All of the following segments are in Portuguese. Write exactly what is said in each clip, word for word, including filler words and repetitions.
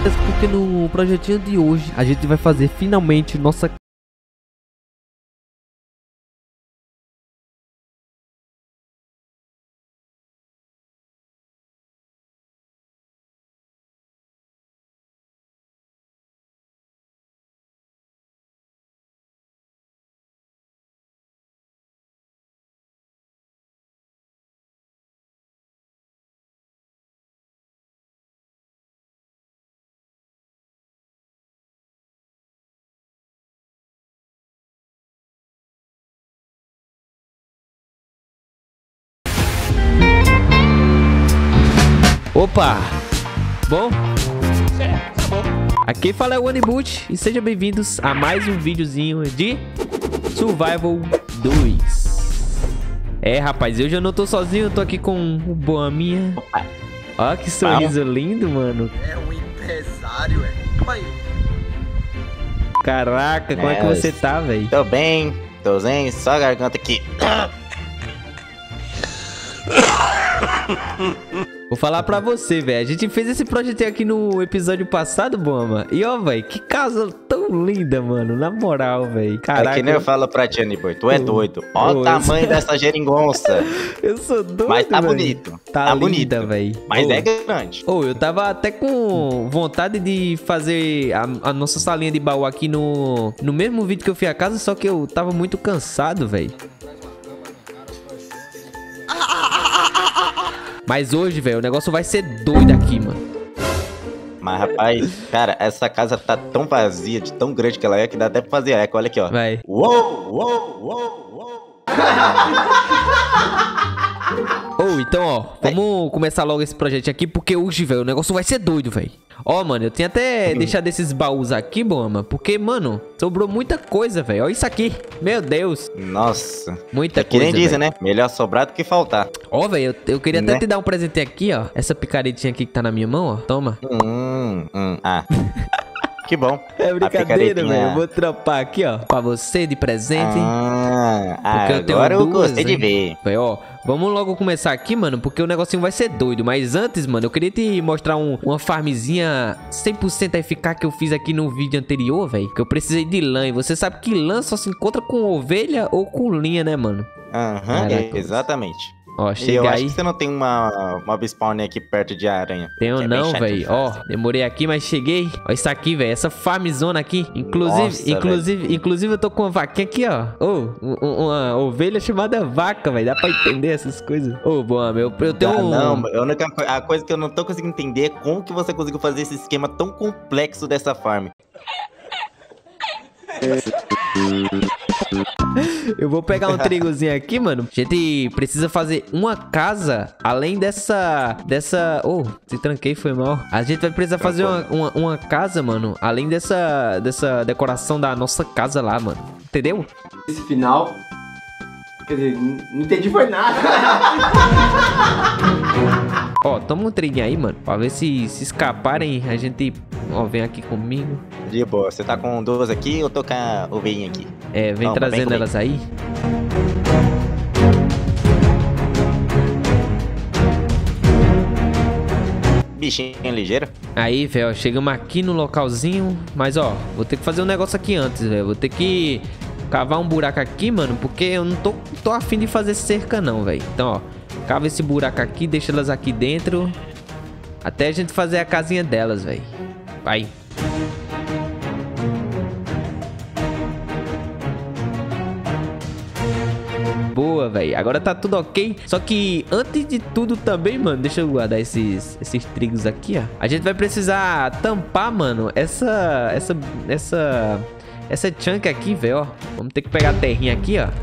Porque no projetinho de hoje a gente vai fazer finalmente nossa Opa! Bom? Aqui fala é o Oniboot e sejam bem-vindos a mais um videozinho de Survival dois. É, rapaz, hoje eu não tô sozinho, eu tô aqui com o Boaminha. Ó, que sorriso lindo, mano. É um empresário, é. Calma aí. Caraca, como é que você tá, velho? Tô bem, tô zen, só a garganta aqui. Vou falar pra você, velho. A gente fez esse projeto aqui no episódio passado, Boama. E ó, velho, que casa tão linda, mano. Na moral, velho. Caraca. É que nem eu falo pra ti, Anibor, tu é doido. Ó Ô, o tamanho dessa geringonça. Eu sou doido, Mas tá véio. bonito. Tá, Tá linda, bonito. velho. Mas é grande. Ô, eu tava até com vontade de fazer a, a nossa salinha de baú aqui no, no mesmo vídeo que eu fui a casa, só que eu tava muito cansado, velho. Mas hoje, velho, o negócio vai ser doido aqui, mano. Mas, rapaz, cara, essa casa tá tão vazia, de tão grande que ela é, que dá até pra fazer eco. Olha aqui, ó. Vai. Uou, uou, uou, uou. Ô, então, ó, vamos começar logo esse projeto aqui, porque hoje, velho, o negócio vai ser doido, velho. Ó, mano, eu tinha até deixado esses baús aqui, Boama, porque, mano, sobrou muita coisa, velho. Olha isso aqui. Meu Deus. Nossa. Muita É que coisa, nem dizem, véio. né? Melhor sobrar do que faltar. Ó, velho, eu, eu queria até Né? te dar um presente aqui, ó. Essa picaretinha aqui que tá na minha mão, ó. Toma. Hum, hum, ah. Que bom. É A brincadeira, picaretinha- velho. Eu vou trampar aqui, ó, pra você de presente. Ah, Porque ah, eu tenho agora eu duas, gostei de hein? ver. Véi, ó, vamos logo começar aqui, mano, porque o negocinho vai ser doido. Mas antes, mano, eu queria te mostrar um, uma farmzinha cem por cento eficaz que eu fiz aqui no vídeo anterior, velho. Que eu precisei de lã. E você sabe que lã só se encontra com ovelha ou com linha, né, mano? Aham, Caraca, exatamente. Ó, E eu chega acho aí. que você não tem uma, uma spawn aqui perto de aranha. Tenho que é bem não, chato de velho. Ó, fazer. demorei aqui, mas cheguei. Ó, isso aqui, velho. Essa farmzona aqui. Inclusive, Nossa, inclusive, inclusive eu tô com uma vaquinha aqui, ó. Ô, um- um- uma ovelha chamada vaca, velho. Dá pra entender essas coisas. Ô, boa, meu. Eu tenho Ah, um... não, a única co- a coisa que eu não tô conseguindo entender é como que você conseguiu fazer esse esquema tão complexo dessa farm. Eu vou pegar um trigozinho aqui, mano. A gente precisa fazer uma casa além dessa... Dessa... Oh, se tranquei, foi mal. A gente vai precisar fazer uma, uma, uma casa, mano. Além dessa... Dessa decoração da nossa casa lá, mano. Entendeu? Esse final, quer dizer, n- não entendi foi nada. Ó, toma um triguinho aí, mano. Pra ver se se escaparem, a gente... Ó, vem aqui comigo. De boa, você tá com duas aqui, eu tô com a ovelhinha aqui. É, vem Toma, vem trazendo comigo. elas aí. Bichinho ligeiro. Aí, velho, chegamos aqui no localzinho. Mas, ó, vou ter que fazer um negócio aqui antes, velho. Vou ter que cavar um buraco aqui, mano. Porque eu não tô, tô afim de fazer cerca, não, velho. Então, ó, cava esse buraco aqui, deixa elas aqui dentro. Até a gente fazer a casinha delas, velho. Vai. Boa, velho. Agora tá tudo ok. Só que antes de tudo também, mano, deixa eu guardar esses, esses trigos aqui, ó. A gente vai precisar tampar, mano, essa... Essa... Essa... Essa chunk aqui, velho, ó. Vamos ter que pegar a terrinha aqui, ó.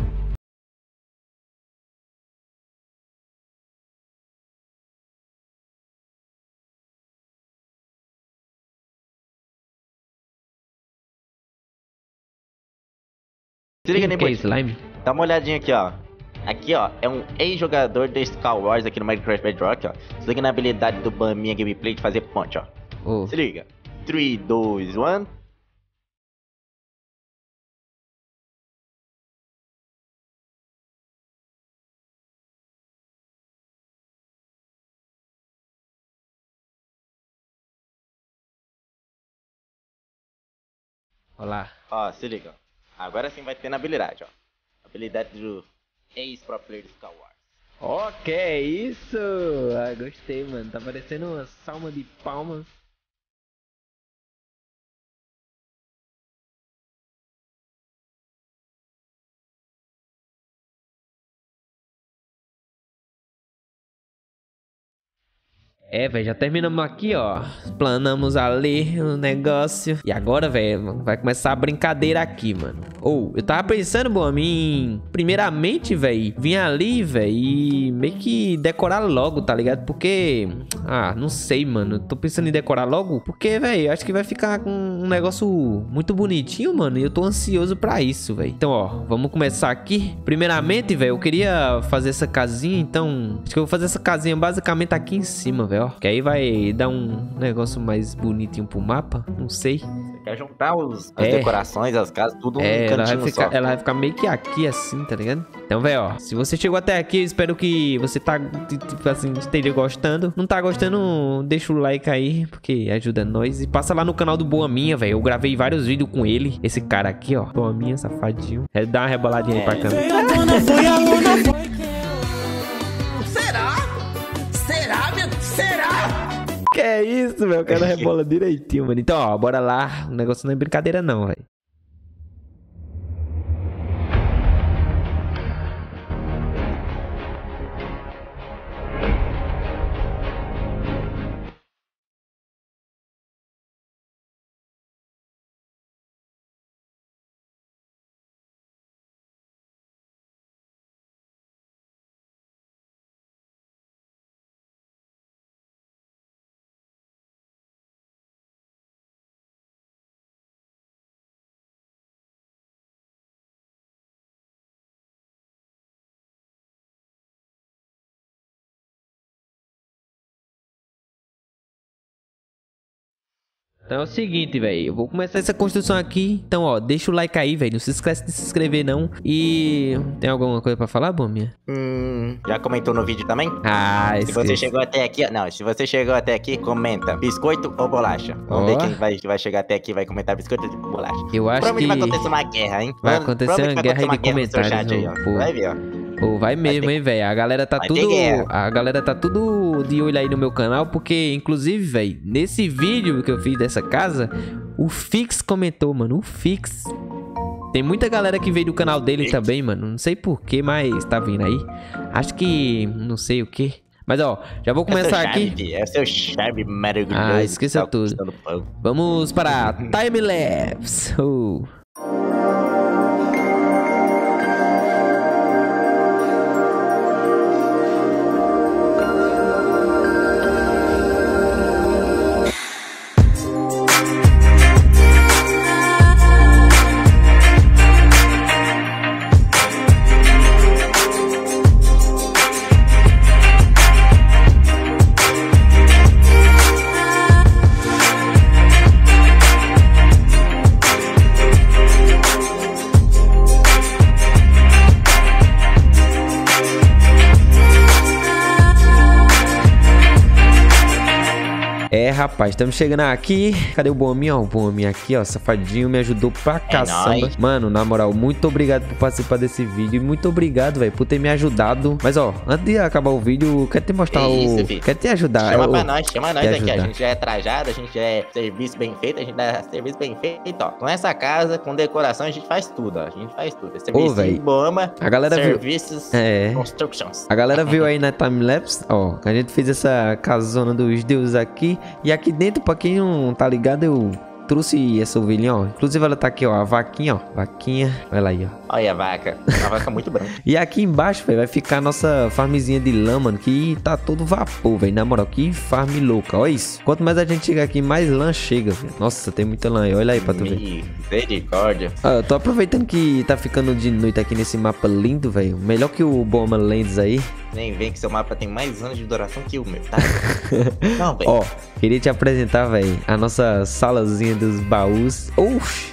Se liga, Que que é Nibud. slime? Dá uma olhadinha aqui, ó. Aqui, ó, é um ex-jogador da Star Wars aqui no Minecraft Bedrock, ó. Se liga na habilidade do Baminha Gameplay de fazer ponte, ó. Ô. Se liga. três, dois, um. Olha lá. Ó, se liga. Ó. Agora sim vai ter na habilidade, ó. Habilidade do ex-pro player do Star Wars. Ó, que é isso? Ah, gostei, mano. Tá parecendo uma salva de palmas. É, velho, já terminamos aqui, ó. Planamos ali o negócio. E agora, velho, vai começar a brincadeira aqui, mano. Ou, oh, eu tava pensando, bom, em... Primeiramente, velho, vir ali, velho, e meio que decorar logo, tá ligado? Porque... Ah, não sei, mano. Tô pensando em decorar logo. Porque, velho, acho que vai ficar com um negócio muito bonitinho, mano. E eu tô ansioso pra isso, velho. Então, ó, vamos começar aqui. Primeiramente, velho, eu queria fazer essa casinha, então... Acho que eu vou fazer essa casinha basicamente aqui em cima, velho. Que aí vai dar um negócio mais bonitinho pro mapa. Não sei. Você quer juntar os, as É. decorações, as casas, tudo É, num ela vai, cantinho ficar, só. ela vai ficar meio que aqui assim, tá ligado? Então, velho, ó. Se você chegou até aqui, eu espero que você tá, tipo assim, esteja gostando. Não tá gostando, deixa o like aí, porque ajuda nós. E passa lá no canal do Boa Minha, velho. Eu gravei vários vídeos com ele. Esse cara aqui, ó. Boa Minha, safadinho. É, dá uma reboladinha aí pra câmera. Será? Será, meu? Será? Que é isso, velho? O cara rebola direitinho, mano. Então, ó, bora lá. O negócio não é brincadeira, não, velho. Então é o seguinte, velho. Eu vou começar essa construção aqui. Então, ó, deixa o like aí, velho. Não se esquece de se inscrever, não. E... Tem alguma coisa pra falar, Bominha? Hum, já comentou no vídeo também? Ah, Se você chegou até aqui, não, se você chegou até aqui, comenta biscoito ou bolacha. Vamos Ó. ver quem vai, vai chegar até aqui e vai comentar biscoito ou bolacha. Eu acho Provavelmente que... vai acontecer uma guerra, hein? Vai Mano, acontecer provavelmente uma vai guerra acontecer aí de uma guerra no seu comentários, chat aí, ó. pô. Vai ver, ó. Pô, vai mesmo, ter- hein, velho. A galera tá vai ter tudo... guerra. A galera tá tudo de olho aí no meu canal. Porque, inclusive, velho, nesse vídeo que eu fiz dessa casa, o Fix comentou, mano. O Fix... Tem muita galera que veio do canal dele também, mano. Não sei porquê, mas tá vindo aí. Acho que... Não sei o que. Mas, ó, já vou começar é aqui. Charme, é o seu charme maravilhoso. Ah, esqueça que tá tudo. conquistando fogo. Vamos para a timelapse. Oh. É, rapaz, estamos chegando aqui. Cadê o Bominha? Ó, o Bominha aqui, ó, safadinho, me ajudou pra caçamba. nóis. Mano, na moral, muito obrigado por participar desse vídeo. E muito obrigado, velho, por ter me ajudado. Mas, ó, antes de acabar o vídeo, quero te mostrar Que isso, o... filho. Quero te ajudar. Chama o- pra nós, chama nós te aqui, ó. ajudar. A gente já é trajado, a gente já é serviço bem feito, a gente dá serviço bem feito, ó. Com essa casa, com decoração, a gente faz tudo, ó. A gente faz tudo. É serviço véi, de bomba, a galera viu- serviços, É. constructions. A galera viu aí na timelapse, ó, a gente fez essa casona dos deuses aqui. E aqui dentro, pra quem não tá ligado, eu trouxe essa ovelhinha, ó. Inclusive ela tá aqui, ó, a vaquinha, ó. Vaquinha, olha lá aí, ó. Olha a vaca, uma vaca muito branca. E aqui embaixo, velho, vai ficar a nossa farmzinha de lã, mano, que tá todo vapor, velho. Na moral, que farm louca, olha isso. Quanto mais a gente chega aqui, mais lã chega, velho. Nossa, tem muita lã aí, olha aí pra tu ver. Misericórdia. Ah, eu tô aproveitando que tá ficando de noite aqui nesse mapa lindo, velho. Melhor que o Boma Lands aí. Nem vem que seu mapa tem mais anos de duração que o meu, tá? Não, velho. Ó, queria te apresentar, velho, a nossa salazinha dos baús. Oxi,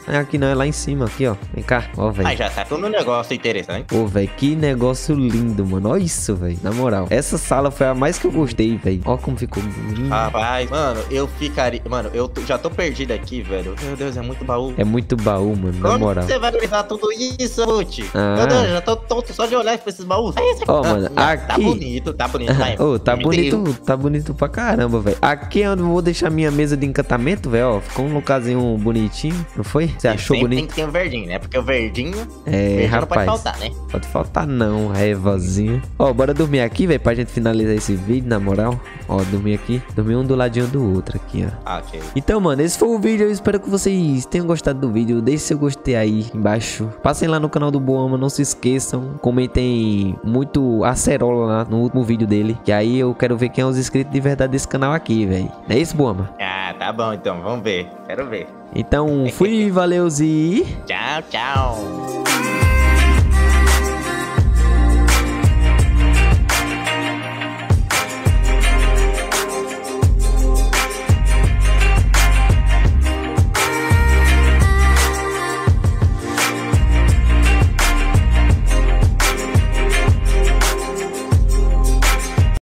É aqui não, é lá em cima, aqui, ó. Vem cá, ó, velho. Mas já tá todo um negócio interessante. Pô, velho, que negócio lindo, mano. Olha isso, velho. Na moral. Essa sala foi a mais que eu gostei, velho. Ó como ficou lindo. Rapaz, mano, eu ficaria... Mano, eu tô- já tô perdido aqui, velho. Meu Deus, é muito baú. É muito baú, mano, na Como moral. você vai organizar tudo isso, Ruth? Ah. Meu Deus, já tô tonto só de olhar pra esses baús. Ó, mano, Tá aqui... bonito, tá bonito. Vai. Ô, tá Meu bonito, Deus. tá bonito pra caramba, velho. Aqui é onde eu vou deixar minha mesa de encantamento, velho, ó. Ficou um lugarzinho bonitinho, não foi? Você achou Sempre tem bonito? que ter um verdinho, né? Porque o verdinho, É, verdinho não pode rapaz. faltar, né? Pode faltar não, a Evazinha. Ó, bora dormir aqui, velho, pra gente finalizar esse vídeo, na moral. Ó, dormir aqui. Dormir um do ladinho do outro aqui, ó. Ah, ok. Então, mano, esse foi o vídeo. Eu espero que vocês tenham gostado do vídeo. Deixe seu gostei aí embaixo. Passem lá no canal do Boama, não se esqueçam. Comentem muito acerola lá no último vídeo dele. Que aí eu quero ver quem é os inscritos de verdade desse canal aqui, velho. Não é isso, Boama? Ah, tá bom então, vamos ver. Quero ver. Então, fui, valeus e... Tchau, tchau.